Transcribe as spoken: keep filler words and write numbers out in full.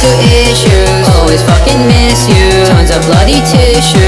issues. Always fucking miss you. Tons of bloody tissue.